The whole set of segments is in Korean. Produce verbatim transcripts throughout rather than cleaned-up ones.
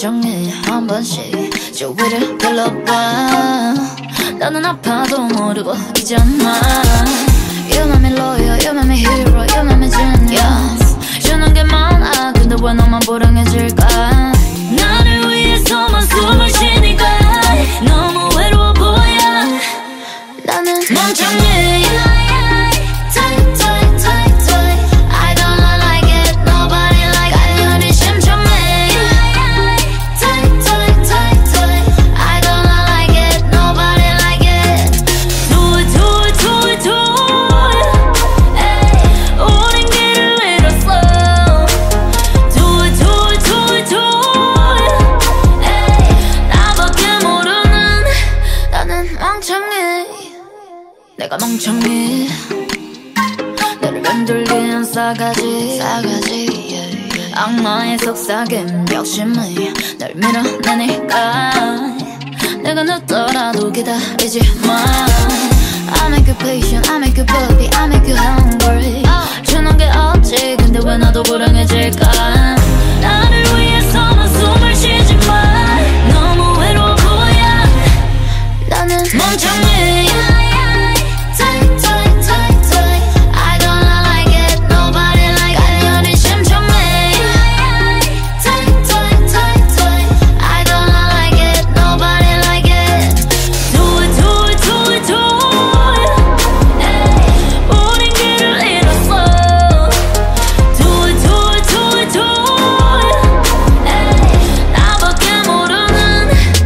멍청해 한 번씩 주위를 둘러봐 나는 아파도 모르고 있잖아 You make me loyal, you make me hero, you make me genius 주는 게 많아 근데 왜 너만 불행해질까 나를 위해서만 숨을 쉬니까 너무 외로워 보여 나는 멍청해 Tight, tight, tight, tight I don't like it, nobody like it 가련이 심청해 Tight, tight, tight, tight I don't like it, nobody like it Do it, do it, do it, do it ay, 우린 길을 잃었어 Do it, do it, do it, do it ay, 나밖에 모르는 나는 멍청해 내가 멍청해 너를 맴돌리는 싸가지 싸가지 yeah, yeah. 악마의 속삭임 욕심이 널 밀어내니까 내가 늦더라도 기다리지 마 I make you patient, I make you puppy, I make you hungry 주는 게 없지 근데 왜 나도 불행해질까 나를 위해서만 숨을 쉬지 마 너무 외로워 보여 나는 멍청해 Tight, tight, tight, tight I don't like it, nobody like it 가련이 심청해 Tight, tight, tight, tight I don't like it, nobody like it Do it, do it, do it, do it ay, 우린 길을 잃었어 Do it, do it, do it, do it ay, 나밖에 모르는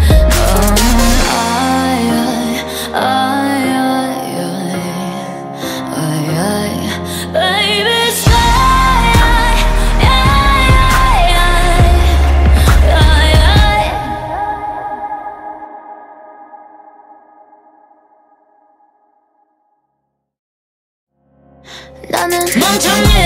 I, I, I Baby, stay 나는 멍청해